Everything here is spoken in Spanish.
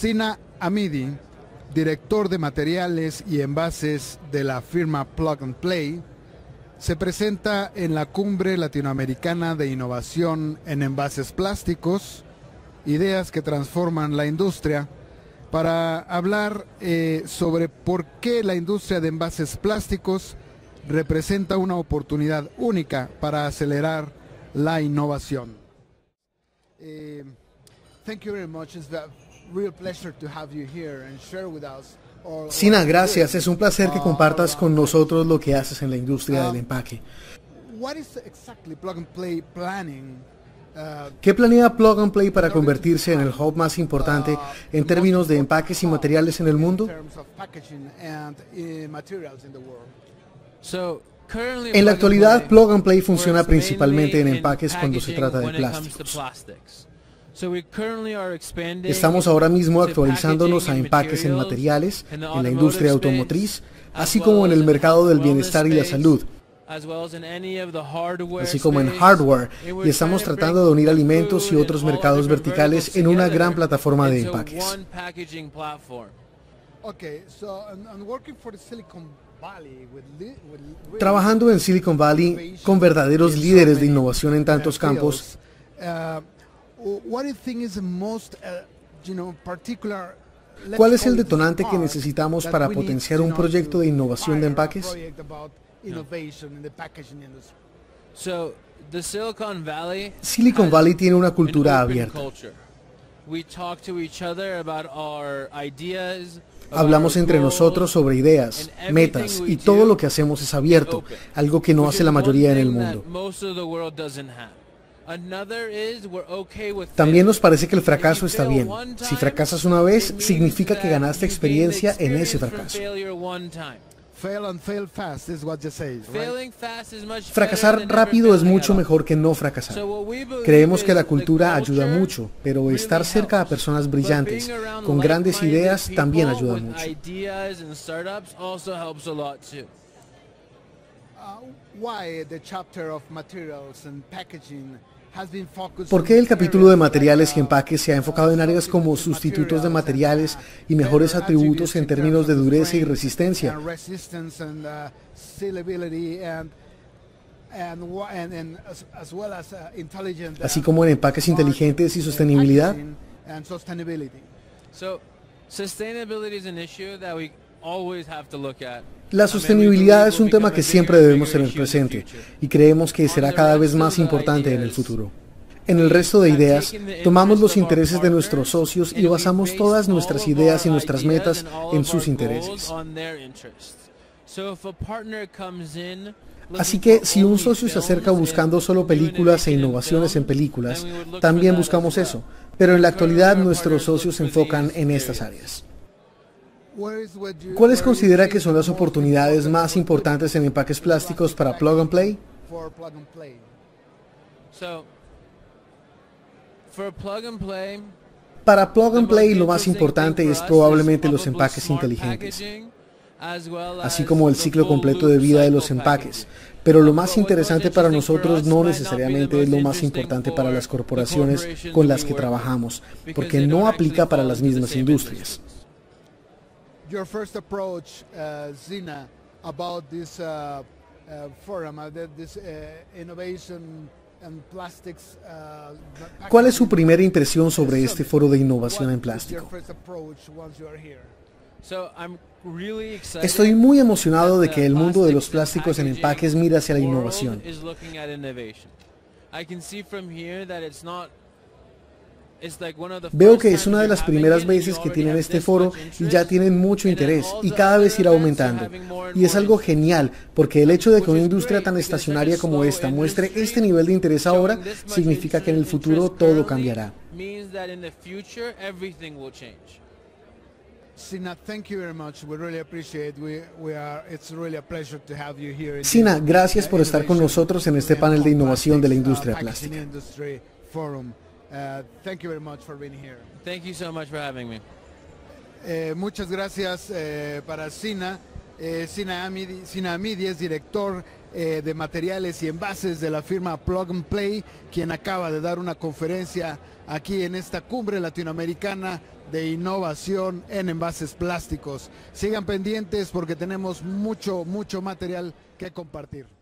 Sina Hamidi, director de materiales y envases de la firma Plug and Play, se presenta en la Cumbre Latinoamericana de Innovación en Envases Plásticos, Ideas que Transforman la Industria, para hablar sobre por qué la industria de envases plásticos representa una oportunidad única para acelerar la innovación. Thank you very much. It's a real pleasure to have you here and share with us. Sina, gracias. Es un placer que compartas con nosotros lo que haces en la industria del empaque. ¿Qué planea Plug and Play para convertirse en el hub más importante en términos de empaques y materiales en el mundo? En la actualidad, Plug and Play funciona principalmente en empaques cuando se trata de plásticos. Estamos ahora mismo actualizándonos a empaques en materiales, en la industria automotriz, así como en el mercado del bienestar y la salud, así como en hardware, y estamos tratando de unir alimentos y otros mercados verticales en una gran plataforma de empaques. Trabajando en Silicon Valley con verdaderos líderes de innovación en tantos campos, ¿cuál es el detonante que necesitamos para potenciar un proyecto de innovación de empaques? Silicon Valley tiene una cultura abierta. Hablamos entre nosotros sobre ideas, metas, y todo lo que hacemos es abierto, algo que no hace la mayoría en el mundo. También nos parece que el fracaso está bien. Si fracasas una vez, significa que ganaste experiencia en ese fracaso. Fracasar rápido es mucho mejor que no fracasar. Creemos que la cultura ayuda mucho, pero estar cerca de personas brillantes, con grandes ideas, también ayuda mucho. ¿Por qué el capítulo de materiales y empaques se ha enfocado en áreas como sustitutos de materiales y mejores atributos en términos de dureza y resistencia? Así como en empaques inteligentes y sostenibilidad. La sostenibilidad es un tema que siempre debemos tener presente y creemos que será cada vez más importante en el futuro. En el resto de ideas, tomamos los intereses de nuestros socios y basamos todas nuestras ideas y nuestras metas en sus intereses. Así que si un socio se acerca buscando solo películas e innovaciones en películas, también buscamos eso, pero en la actualidad nuestros socios se enfocan en estas áreas. ¿Cuáles considera que son las oportunidades más importantes en empaques plásticos para Plug and Play? Para Plug and Play lo más importante es probablemente los empaques inteligentes, así como el ciclo completo de vida de los empaques. Pero lo más interesante para nosotros no necesariamente es lo más importante para las corporaciones con las que trabajamos, porque no aplica para las mismas industrias. Your first approach, Sina, about this forum, this innovation and plastics. ¿Cuál es su primera impresión sobre este foro de innovación en plástico? Estoy muy emocionado de que el mundo de los plásticos en empaques mira hacia la innovación. Veo que es una de las primeras veces que tienen este foro y ya tienen mucho interés y cada vez irá aumentando. Y es algo genial porque el hecho de que una industria tan estacionaria como esta muestre este nivel de interés ahora significa que en el futuro todo cambiará. Sina, gracias por estar con nosotros en este panel de innovación de la industria plástica. Thank you very much for being here. Thank you so much for having me. Muchas gracias para Sina. Sina Hamidi es director de materiales y envases de la firma Plug and Play, quien acaba de dar una conferencia aquí en esta cumbre latinoamericana de innovación en envases plásticos. Sigan pendientes porque tenemos mucho material que compartir.